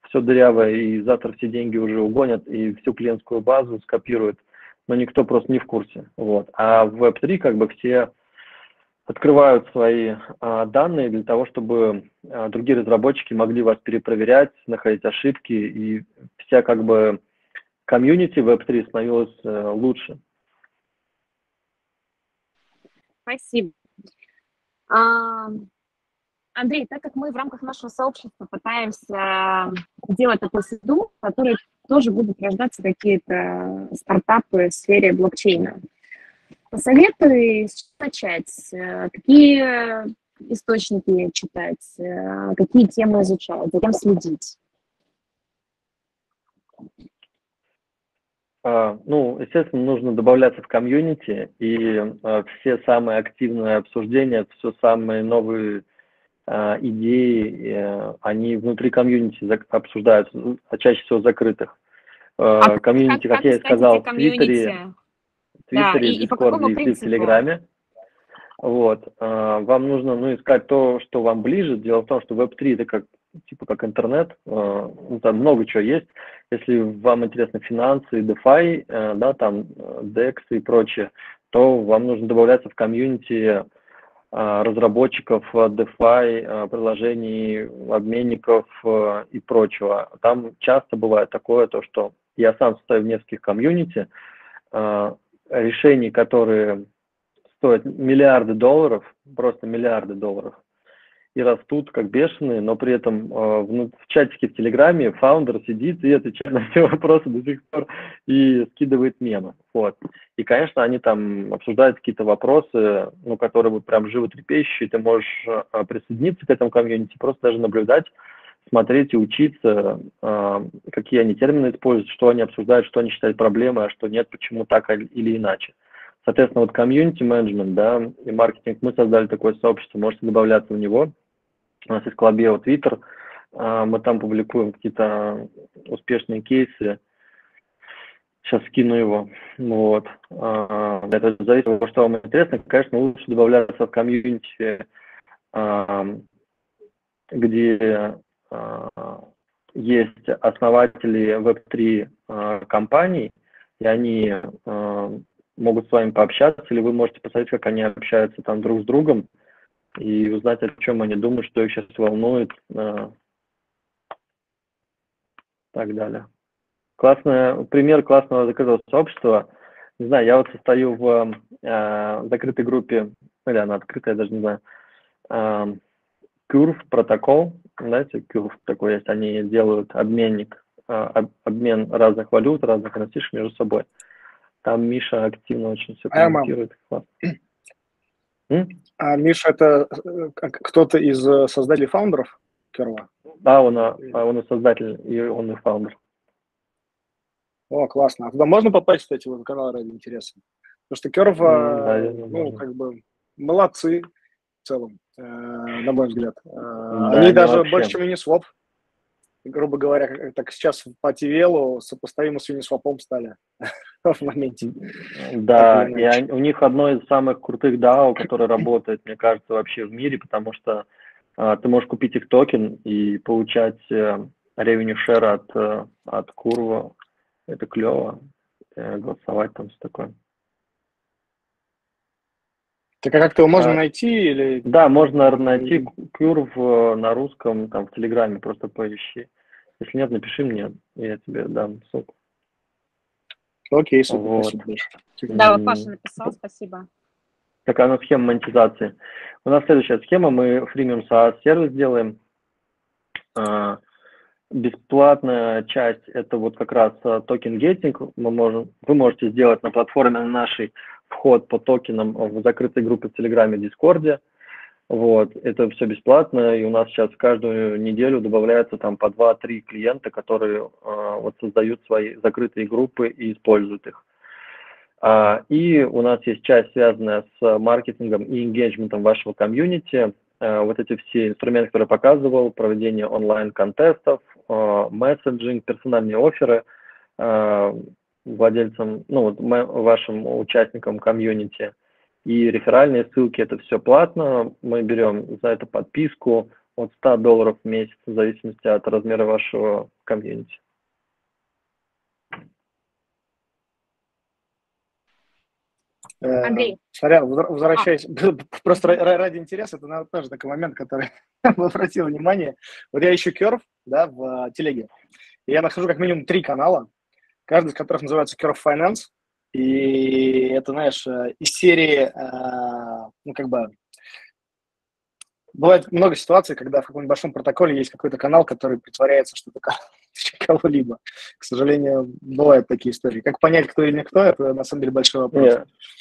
все дырявое, и завтра все деньги уже угонят, и всю клиентскую базу скопируют, но никто просто не в курсе. Вот. А в Web3 как бы все открывают свои данные для того, чтобы другие разработчики могли вас перепроверять, находить ошибки, и вся как бы комьюнити Web3 становилась лучше. Спасибо. Андрей, так как мы в рамках нашего сообщества пытаемся делать такую среду, в которой тоже будут рождаться какие-то стартапы в сфере блокчейна, посоветуй, с чего начать, какие источники читать, какие темы изучать, за кем следить? Ну, естественно, нужно добавляться в комьюнити, и все самые активные обсуждения, все самые новые идеи, они внутри комьюнити обсуждаются, а чаще всего закрытых. Комьюнити, как я и сказал, в Твиттере, в Дискорде и в Телеграме. Вот. Вам нужно искать то, что вам ближе. Дело в том, что Web3 это как интернет, там много чего есть. Если вам интересны финансы, DeFi, да, там DEX и прочее, то вам нужно добавляться в комьюнити разработчиков DeFi, приложений, обменников и прочего. Там часто бывает такое, то, что я сам состою в нескольких комьюнити, решений, которые стоят миллиарды долларов, просто миллиарды долларов, и растут как бешеные, но при этом в чатике в Телеграме фаундер сидит и отвечает на все вопросы до сих пор и скидывает мемы. Вот. И, конечно, они там обсуждают какие-то вопросы, которые вот прям животрепещущие, ты можешь присоединиться к этому комьюнити, просто даже наблюдать, смотреть и учиться, какие они термины используют, что они обсуждают, что они считают проблемой, а что нет, почему так или иначе. Соответственно, вот комьюнити менеджмент, да, и маркетинг, мы создали такое сообщество, можете добавляться в него. У нас есть Clubio, Twitter, мы там публикуем какие-то успешные кейсы. Сейчас скину его. Вот. Это зависит от того, что вам интересно. Конечно, лучше добавляться в комьюнити, где есть основатели Web3 компаний, и они могут с вами пообщаться, или вы можете посмотреть, как они общаются там друг с другом, и узнать, о чем они думают, что их сейчас волнует, так далее. Пример классного закрытого сообщества. Не знаю, я вот состою в закрытой группе, или она открытая, я даже не знаю, Curve протокол, знаете, Curve такой есть, они делают обменник, обмен разных валют, разных NFT между собой. Там Миша активно очень все комментирует. А Миша это кто-то из создателей фаундеров Curve? Да, он и создатель, и он и фаундер. О, классно. А туда можно попасть, кстати, в канал ради интереса? Потому что Curve, как бы, молодцы в целом, на мой взгляд. Они даже вообще больше, чем Uniswap, грубо говоря, так сейчас по TVL сопоставимо с Uniswap стали в моменте. Да, и у них одно из самых крутых DAO, которое работает, мне кажется, вообще в мире, потому что ты можешь купить их токен и получать revenue share от Curve. Это клево. Голосовать там все такое. Так а как-то его можно найти? Или... Да, можно найти Curve на русском, там в Телеграме, просто поищи. Если нет, напиши мне, я тебе дам ссылку. Окей, супер, вот. Спасибо большое. Да, вот Паша написал, спасибо. Такая у нас схема монетизации. У нас следующая схема, мы фримиум SaaS-сервис делаем. Бесплатная часть – это вот как раз токен-гейтинг. Вы можете сделать на платформе нашей вход по токенам в закрытой группе в Телеграме, Дискорде. Вот, это все бесплатно, и у нас сейчас каждую неделю добавляется там по 2-3 клиента, которые вот создают свои закрытые группы и используют их. И у нас есть часть, связанная с маркетингом и engagement вашего комьюнити. Вот эти все инструменты, которые я показывал, проведение онлайн-контестов, месседжинг, персональные офферы владельцам, вашим участникам комьюнити и реферальные ссылки, это все платно. Мы берем за это подписку от $100 в месяц, в зависимости от размера вашего комьюнити. Андрей. Сорян, возвращаясь, просто ради интереса, это, наверное, тоже такой момент, который обратил внимание. Вот я ищу Curve, да, в телеге, и я нахожу как минимум 3 канала, каждый из которых называется Curve Finance, и это, знаешь, из серии, ну, как бы, бывает много ситуаций, когда в каком-нибудь большом протоколе есть какой-то канал, который притворяется, что это кого-либо. К сожалению, бывают такие истории. Как понять, кто или не кто, это на самом деле большой вопрос.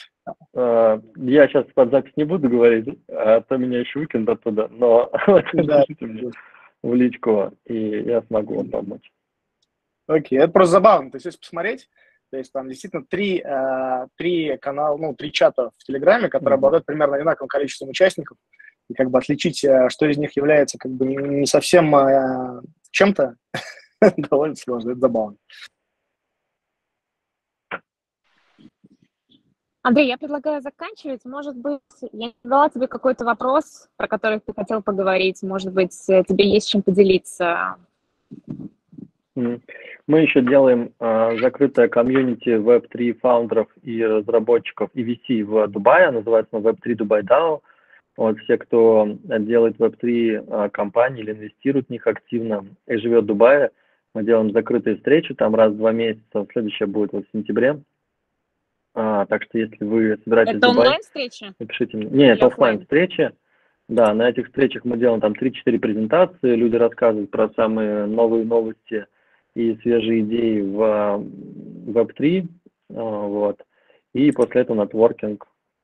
Я сейчас под запись не буду говорить, а то меня еще выкинут оттуда, но напишите мне в личку, и я смогу вам помочь. Окей, это просто забавно. То есть, если посмотреть, то есть там действительно 3 канала, ну, 3 чата в Телеграме, которые обладают примерно одинаковым количеством участников, и как бы отличить, что из них является как бы не совсем чем-то, довольно сложно, это забавно. Андрей, я предлагаю заканчивать. Может быть, я задала тебе какой-то вопрос, про который ты хотел поговорить. Может быть, тебе есть чем поделиться. Мы еще делаем закрытое комьюнити Web3 фаундеров и разработчиков и VC в Дубае, называется Web3 Dubai DAO. Вот все, кто делает Web3 компании или инвестирует в них активно и живет в Дубае, мы делаем закрытые встречи, там раз в 2 месяца, следующая будет в сентябре. Так что если вы собираетесь в Дубай... Это онлайн-встречи? Напишите мне. Нет, это офлайн-встречи. Да, на этих встречах мы делаем там 3-4 презентации, люди рассказывают про самые новые новости и свежие идеи в Web3, вот, и после этого нетворкинг,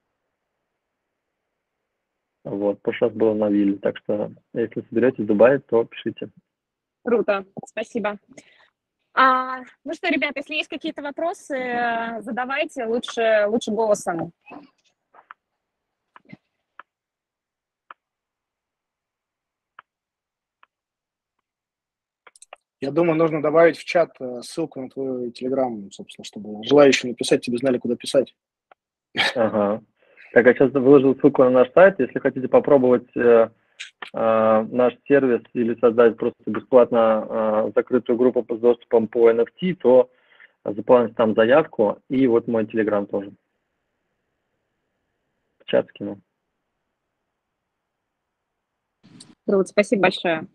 вот, в прошлый раз было на вилле, так что если соберетесь в Дубае, то пишите. Круто, спасибо. Ну что, ребят, если есть какие-то вопросы, задавайте лучше голосом. Я думаю, нужно добавить в чат ссылку на твой Telegram, собственно, чтобы желающие написать тебе знали, куда писать. Ага. Так, я сейчас выложил ссылку на наш сайт. Если хотите попробовать наш сервис или создать просто бесплатно закрытую группу с доступом по NFT, то заполните там заявку. И вот мой Telegram тоже. В чат скину. Круто, спасибо большое.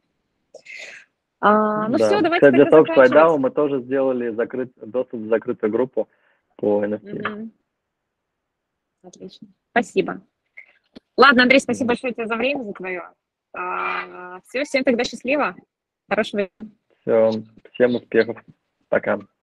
Ну да. все, давайте Кстати, для тогда сообщества заканчивать. IDAO мы тоже сделали доступ в закрытую группу по NFT. Отлично. Спасибо. Ладно, Андрей, спасибо большое тебе за время, за твое. Все, всем тогда счастливо. Хорошего. Все, всем успехов. Пока.